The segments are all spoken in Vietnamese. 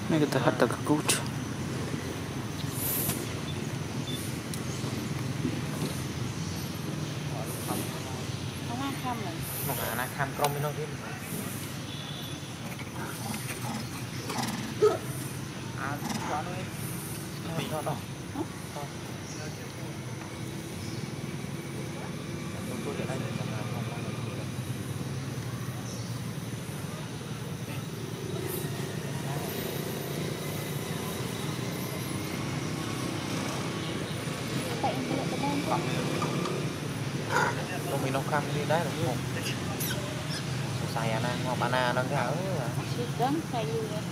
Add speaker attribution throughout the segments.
Speaker 1: Ini kita hatta kekut. Anak ham krom ini nongkin. Mình nông cam đi đấy đúng không? Xài anh ăn ngọc ana đang cái ở
Speaker 2: Đấng xài gì vậy?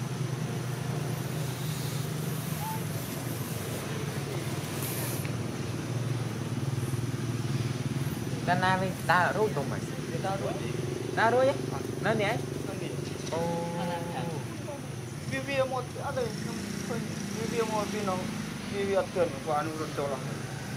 Speaker 1: Janna đi ta rút tụi mày. Ta rút ấy. Nó nhảy.
Speaker 3: Vivi một ada Vivi một pin nó Vivi atkan qua anu rot lah.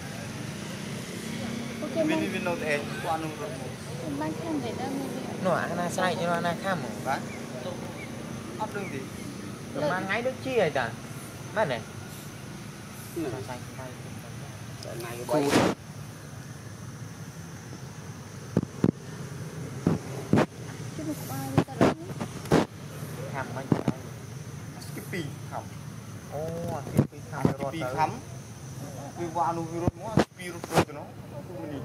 Speaker 3: Vivi nó thế qua anu rot.
Speaker 2: Mang khăn để đâu
Speaker 1: Nó ana sai cho ana kham
Speaker 3: Kan? Áp đừng gì?
Speaker 1: Rồi mang ngay được chi vậy ta? Má này. Nó sai sai.
Speaker 3: Này
Speaker 1: Cool.
Speaker 2: chứ một ai đi ta đó.
Speaker 1: Kham mấy cái.
Speaker 3: Skippy khắm.
Speaker 1: Ô, Skippy kham rồi
Speaker 3: Skippy khắm. Vì qua anu virus mua Skippy rot nó. Ini.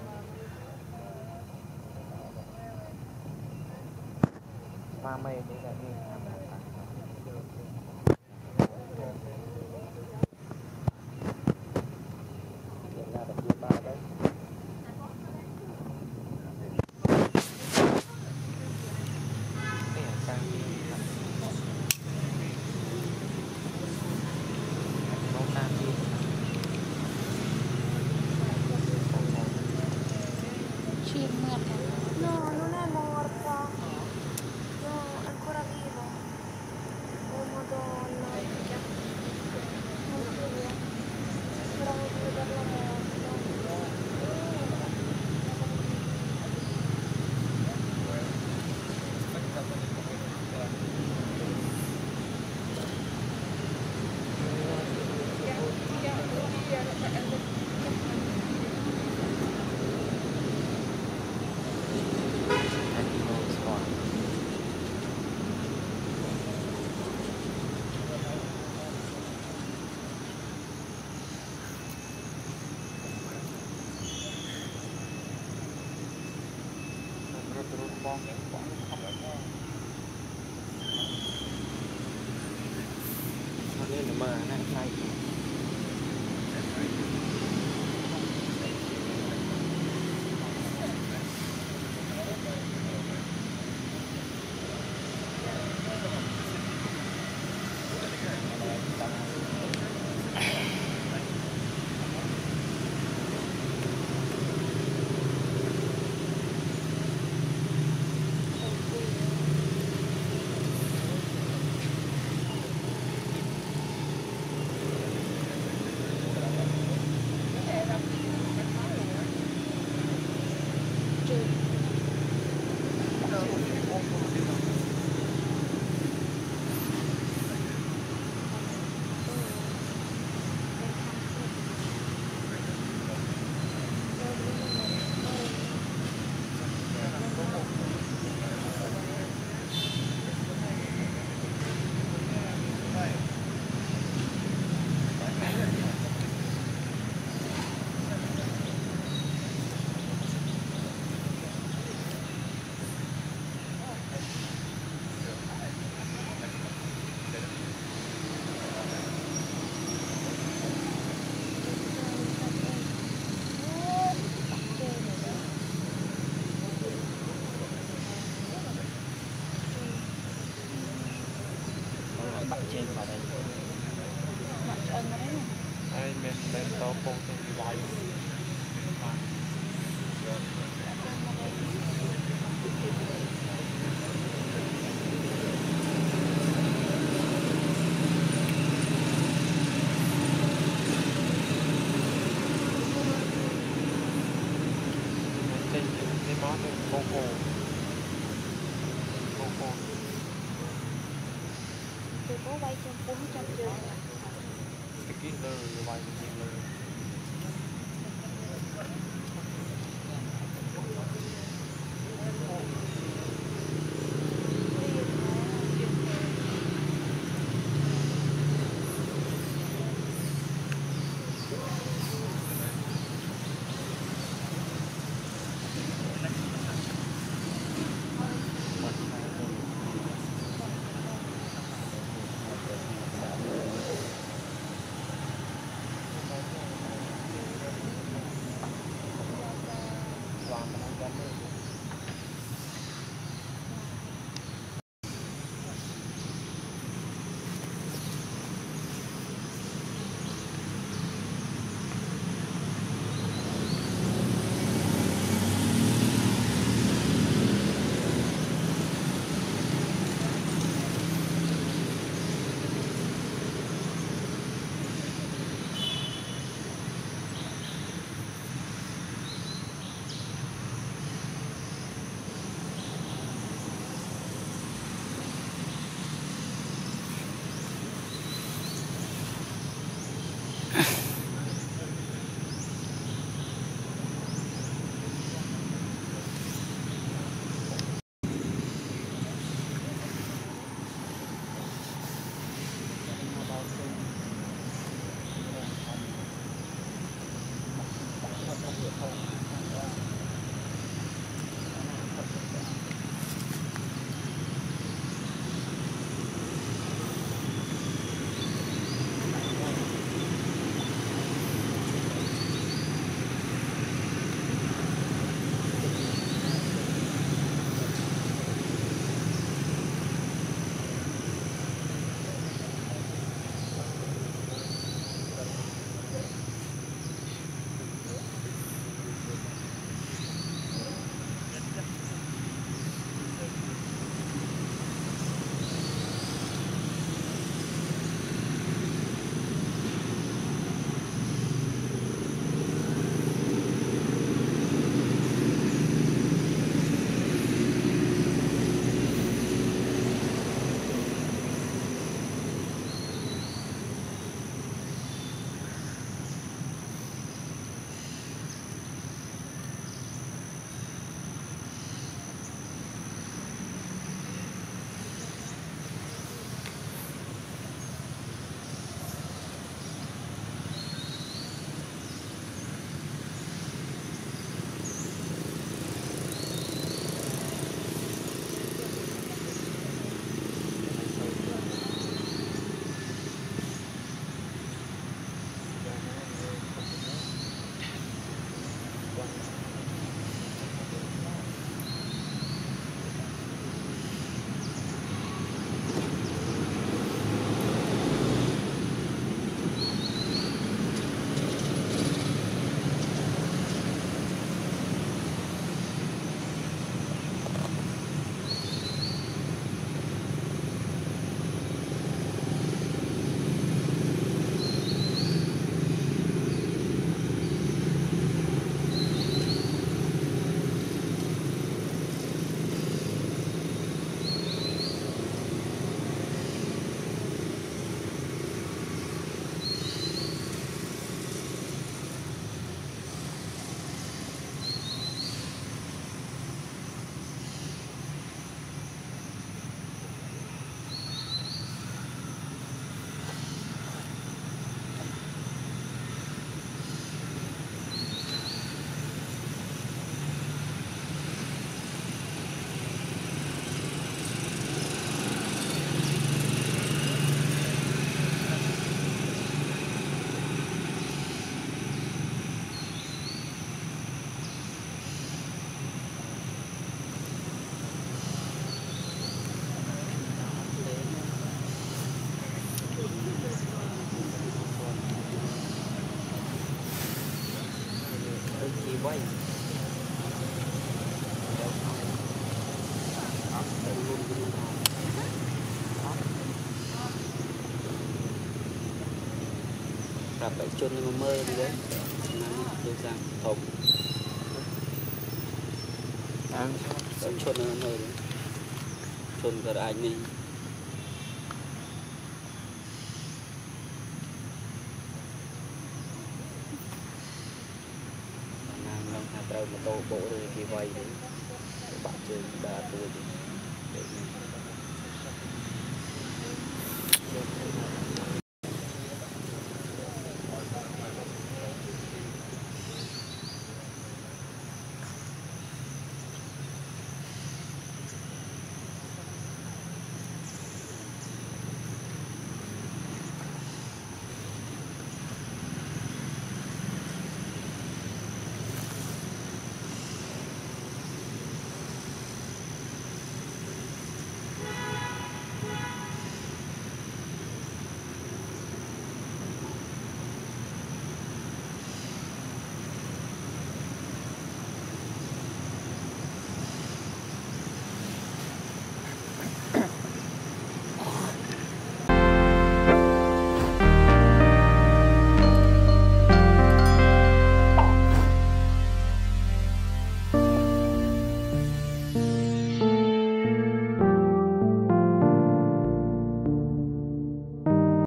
Speaker 1: Ba mày đi ra đi.
Speaker 2: Chim mượt à?
Speaker 4: No, non è morta. No, è ancora viva. Oh Madonna. Oddio. Speravo di vederla morta.
Speaker 1: Lên mà nó sai.
Speaker 2: Bạn ơn ở đấy nè.
Speaker 1: Ai men to phong trên vai. Cái món cô cô
Speaker 2: Bố bay trong cuốn trong trường.
Speaker 1: cái kia lơ bay cái lơ quay gặp phải chôn nó mơ đi đấy tôi sang thùng chôn nó mơ chôn cả anh đi
Speaker 5: mà tô bộ rồi kia vay đấy bạn chơi ba tôi thì